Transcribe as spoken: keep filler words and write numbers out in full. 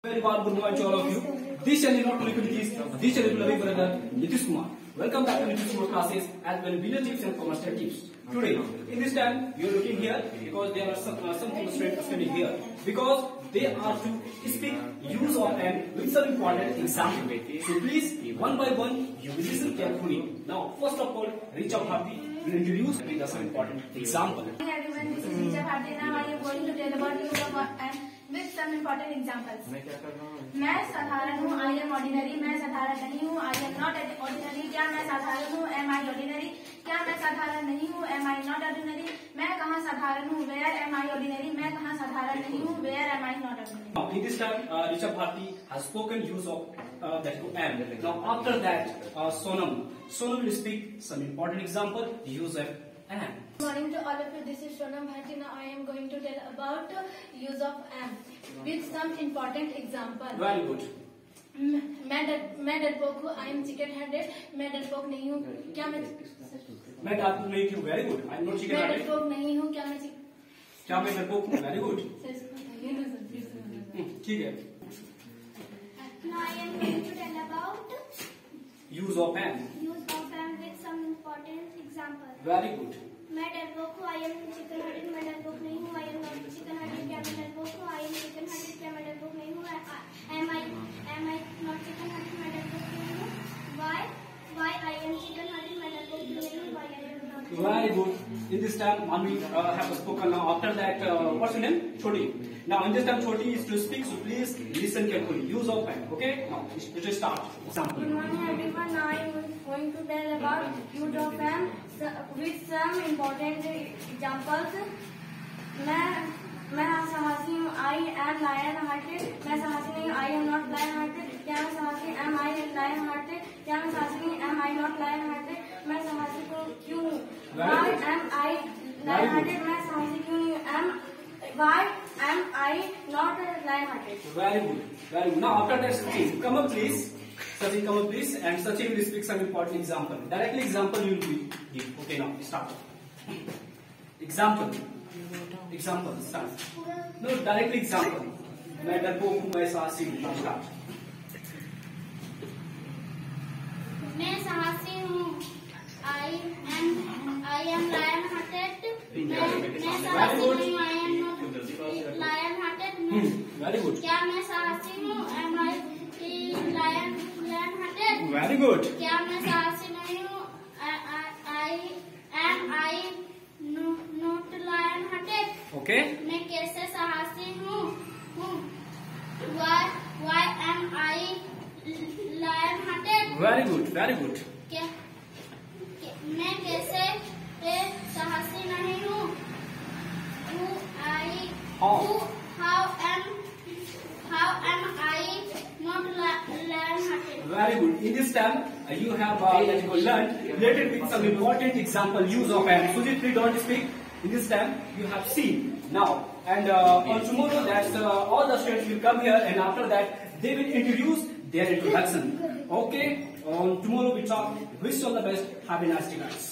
Very warm good morning to all of you. This channel is not only this, this channel is loving brother Nitish Kumar. Welcome back to Nitish Kumar classes as well video tips and commercial tips. Today, in this time, you are looking here because there are some uh, some students studying here because they are to speak use of and with some important example. So please, one by one, you will listen carefully. Now, first of all, reach out happy. Will introduce with some important example. Hi everyone, this is Jac Uptodate. Now I am going to tell about use of and with some important examples. मैं साधारण हूँ, I am ordinary. मैं साधारण नहीं हूँ, I am not ordinary. क्या मैं साधारण हूँ, am I ordinary? क्या मैं साधारण नहीं हूँ, am I not ordinary? मैं कहाँ साधारण हूँ, where am I ordinary? मैं कहाँ साधारण नहीं हूँ, where am I not ordinary? Now, in this time, uh, Rishabh Bharti has spoken use of uh, that to am. Now, after that, uh, Sonam. Sonam will speak some important example use of am. Good morning to all of you. This is Sonam Bharti. Now I am going to tell about uh, use of am with some important example. Very good. मैं डर मैं डरपोक हूँ. I am chicken headed. मैं डरपोक नहीं हूँ. क्या मैं मैं डरपोक नहीं हूँ. Very good. I am not chicken headed. मैं डरपोक नहीं हूँ. क्या मैं क्या मैं डरपोक हूँ. Very good. ठीक है. Now I am going to tell about use of am. use of am with some important example. Very good. मैं डरपोक हूँ. I am chicken headed. मैं डरपोक नहीं हूँ. I am not chicken headed. क्या मैं डरपोक हूँ. I am chicken headed. क्या मैं डरपोक नहीं हूँ. Am I am I not chicken headed. मैं डरपोक नहीं हूँ. Why why I am chicken headed. मैं डरपोक नहीं हूँ. Why I am not. Very good. In this time, Manu uh, have spoken. Now after that, uh, what's your name? Choti. Now in this time, Choti is to speak. So please listen carefully. Use of am. Okay. Now let us start. Example. Good morning everyone. Now I am going to tell about use of am with some important examples. मैं मैं साहसी हूँ. I am lion hearted. मैं साहसी नहीं हूँ. I am not lion hearted. क्या मैं साहसी? Am I lion hearted? क्या मैं साहसी नहीं? Am I not lion hearted? मैं साहसी क्यों हूँ? Why am I lion hearted? मैं साहसी क्यों नहीं हूँ? Am Why am I not lion hearted? Very good. Very good. Now after that, Sachin, come up please. Sachin, come up please, and Sachin will speak some important example. Directly example you will give. Okay, now start. Example. Example. Start. No, directly example. मैं डरपोक हूँ. मैं साहसी हूँ. Now start. मैं साहसी हूँ. I am I am lion hearted. मैं मैं साहसी नहीं हूँ. I am not lion hearted. Very good. क्या मैं साहसी हूँ? Am I lion lion hearted? Very good. क्या मैं साहसी नहीं हूँ? I I am I not lion hearted? Okay. मैं कैसे साहसी हूँ? हूँ. Why why am I lion hearted? Very good. Very good. क्या मैं कैसे साहसी नहीं हूँ? Who I How? who how am how am I not lion hearted? Very good. In this time, uh, you have uh, learned related with some important example use of am. Sujit, please don't speak. In this time, you have seen now, and uh, on tomorrow, that's uh, all the students will come here, and after that, they will introduce their introduction. Okay. On tomorrow we talk. Wish you all the best. Have a nice day, guys.